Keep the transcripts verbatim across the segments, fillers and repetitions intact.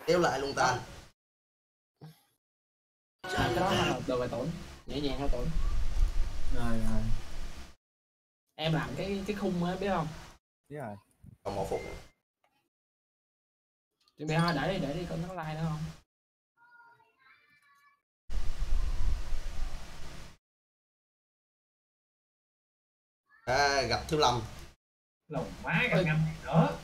Kéo lại luôn ta. À, cái đó là đồ bài tổn, nhẹ nhàng thôi tổn. Rồi rồi. Em làm cái cái khung á biết không? Biết rồi. Còn một phút. Chuẩn bị thôi, để đi để đi coi nó like nữa không? À, gặp Thiếu Lâm. Lồn má gặp ngâm nữa.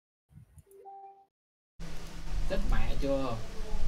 Chết mẹ chưa?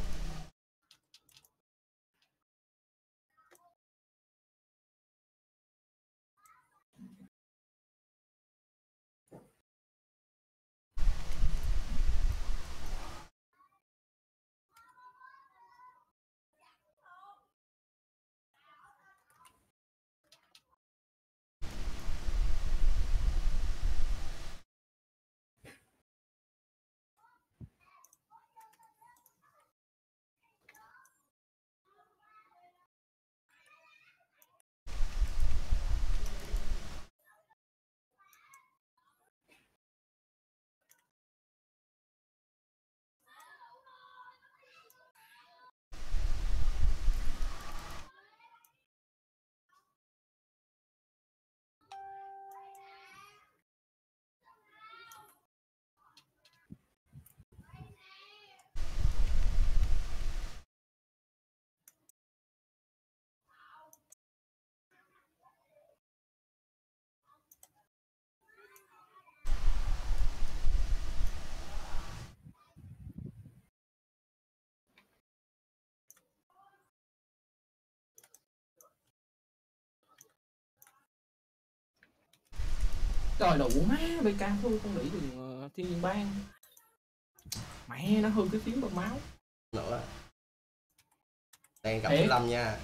Trời đủ má, bê ca thua con đỉ đường uh, thiên nhiên bang. Mẹ nó hư cái tiếng bơm máu. Nữa. Đang gặp Thiệt? Thiếu Lâm nha.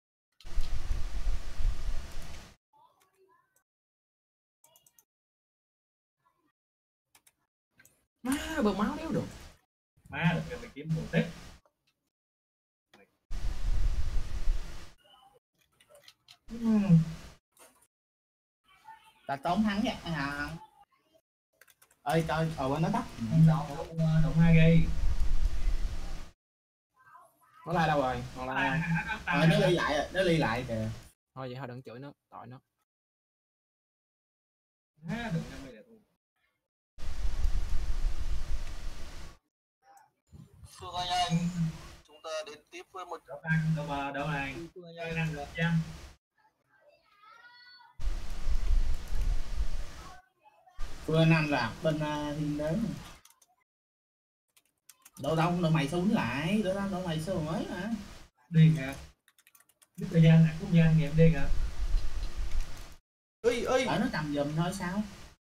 Má bơm máu đéo được. Má được rồi, mình kiếm đồ tiếp. Uhm. Ta tốn thắng vậy hả? Ơi coi, ở bên nó tắt. Đụng đụng hai ghi. Nó like đâu rồi? Còn like không? Rồi nó ly lại rồi, nó ly lại kìa. Thôi vậy thôi đừng chửi nó, tội nó. Má đừng năm mươi là thua. Phương Anh Anh, chúng ta đến tiếp với một Đậu ăn, đậu bờ, đậu này. Phương Anh Chơi Anh. năng được chăng? Phương Anh là bên uh, thiên đế. Đâu đâu, đâu mày xuống lại, đâu đâu, đâu mày xuống mới mà. Đi kìa. Biết thời gian nặng không gian nghiệm đi kìa. Ơi ơi. Ở nó cầm giùm thôi sao?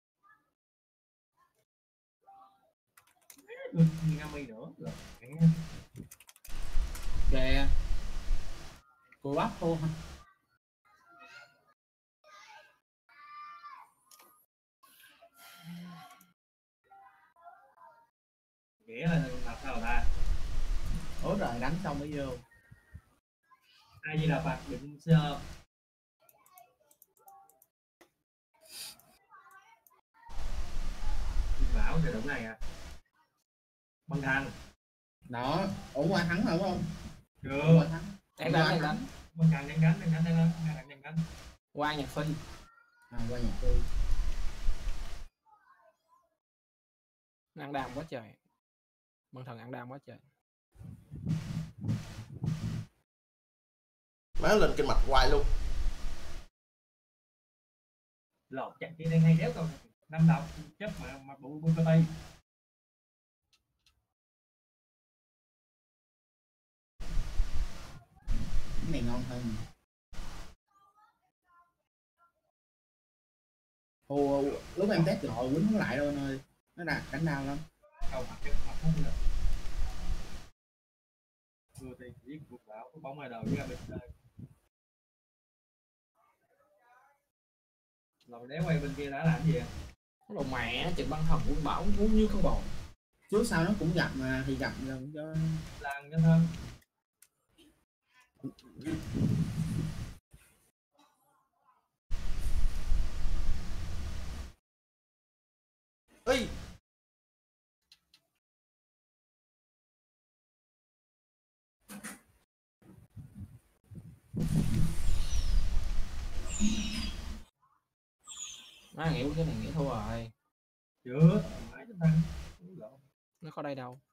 Được năm mươi nữa rồi. Kìa. Cô bắp thua hả? Nghĩa là làm sao ta? Ủa rồi đánh xong mới vô. Ai gì là phạt đừng sơ. Bảo thì đúng này à. Băng thang. Đó, ủa qua thắng rồi đúng không? Chưa. Qua thắng. Đang đánh, đang đánh. Băng thang đang đánh, đang đánh, đang đánh, đang đánh, đang đánh. Qua nhạc phi. À qua nhạc phi. Ăn đam quá trời. Băng thần ăn đam quá trời. Má lên kinh mạch hoài luôn. Lột chặt kia đang hay đéo còn năm đầu chấp mà mà bụi bụi tay. Cái này ngon hơn. Ồ, lúc em test rồi quýnh không lại đâu anh ơi. Nó đạt đánh đau lắm. Không mặt mặt không được. Vừa thì giết cuộc bảo có bóng ngoài đầu với ra bên đây. Rồi đéo quay bên kia đã làm gì à? Nó đồ mẹ chừng băng thần quân bảo muốn như con bò. Trước sau nó cũng gặp mà thì gặp gần cho Làm cho thân. Ơi. Má nghĩ cái này nghĩ thua rồi. Chưa, mãi chúng ta Nó có đây đâu.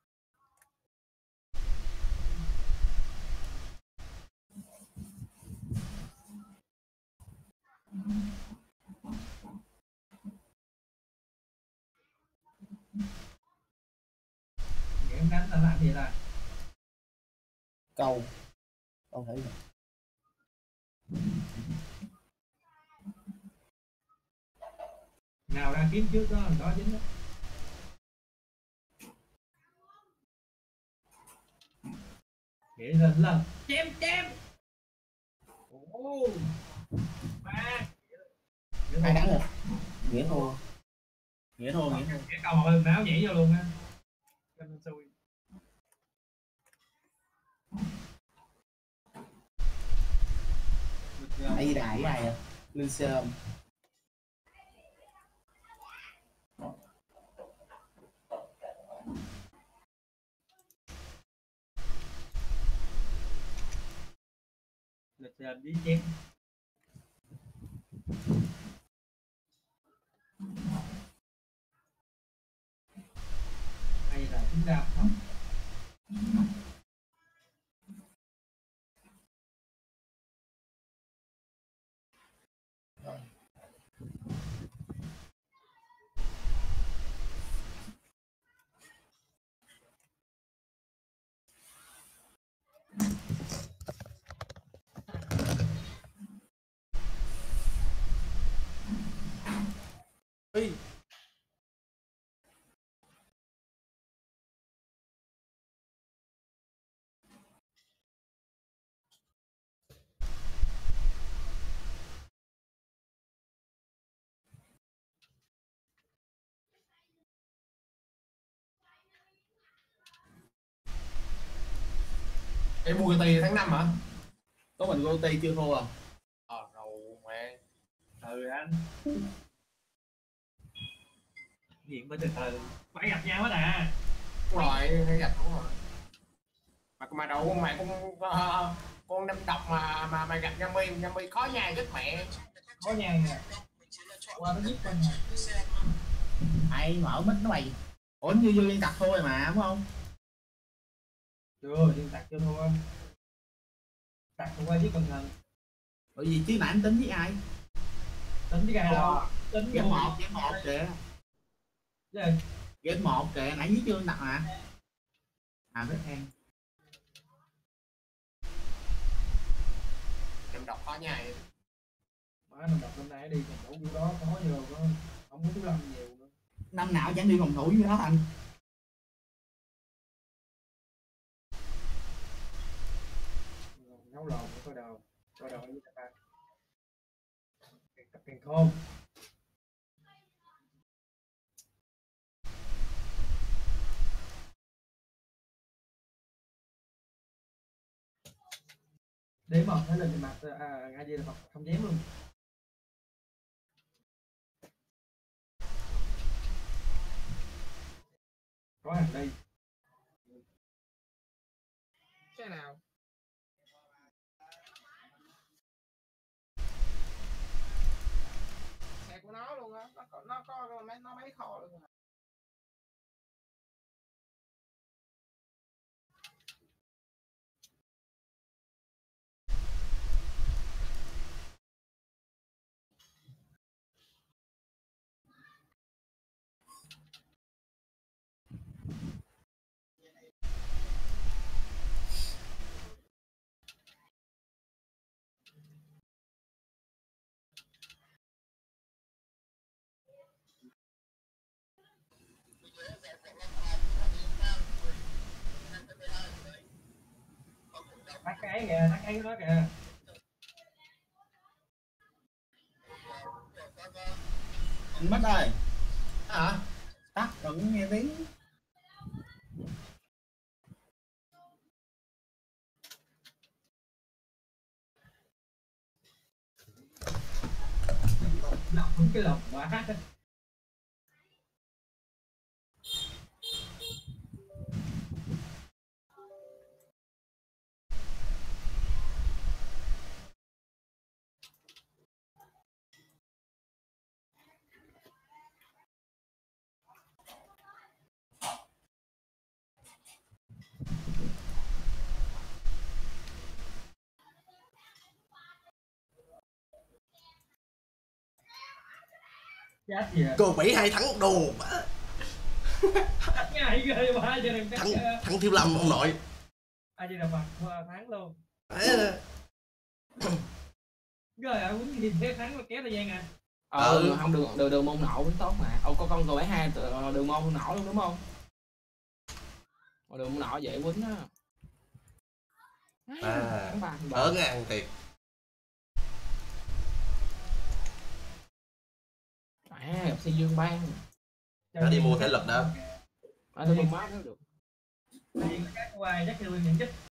Nghĩ em đánh là làm gì là Câu câu thấy rồi. nào ra kiếm trước đó đó dính đó. Nghĩ lên lần chém chém. Ồ ba Ai đánh rồi? Nghĩa thua. Nghĩa thua, nghĩa thua. cái cầu mà bên máu nhảy vô luôn á. Cho xui. Ai gì đại cái này à? Linh Sơn. Lịch làm đi chém. Hay là chúng ta không? Ê, Em mua cái tháng năm hả? Có mình Gotti chưa thua à? Ờ rồi mẹ. Ừ anh. Diện bên từ từ phải gặp nhau hết à. Đúng rồi, hay gặp đúng rồi. Mà mà đâu mày cũng uh, con năm độc mà mà mày gặp Nhân Mi, Nhân Mi khó nhai chết mẹ. Có nhang nè. Qua nó giết con nè. Ai mở mic nó bày. Ủa như vô liên tập thôi mà đúng không? Chưa, liên tạc chưa thua. Tạc thua qua giết con thần. Bởi vì chứ nãy anh tính với ai? Tính với ai đâu. Tính Game vô. một, game một kìa. Gì? Game một kìa, nãy giết chưa anh đặt mà. À biết em. Năm độc khó nhai. Má mình đọc hôm nay đi phòng thủ vô đó có nhiều đó. Không có thứ lâm nhiều nữa. Năm nào chẳng đi phòng thủ với nó anh. Nấu lòn coi đầu. Coi đầu với các bạn. Tập càng khôn. Đếm mà thấy lên mặt à, ngay gì là học không dám luôn. Có hàng đây. Cái nào? Xe của nó luôn á, nó có nó có mấy nó mấy kho luôn. Tắt cái kìa, tắt cái đó kìa. Anh mất ơi. Hả? Tắt đừng nghe tiếng. Lọc đúng cái lọc quá. Chết gì à? Cô bảy hai thắng đồ má. Ngại ghê quá giờ đừng Thắng thắng Thiếu Lâm ông nội. ai chỉ là mặt qua thắng luôn. À. Rồi ở quýnh gì thế thắng mà kéo thời gian à. Ờ Ừ. không đường đường đường môn nổ cũng tốt mà. Ông có con cô bảy hai đường môn nổ luôn đúng không? Mà đường môn nổ dễ quýnh á. À, ba ở ngang thiệt. À gặp Si Dương Ban. Nó đi mua thể lực đó. À tôi không mát nó được. Tại vì các quay chắc kêu những chất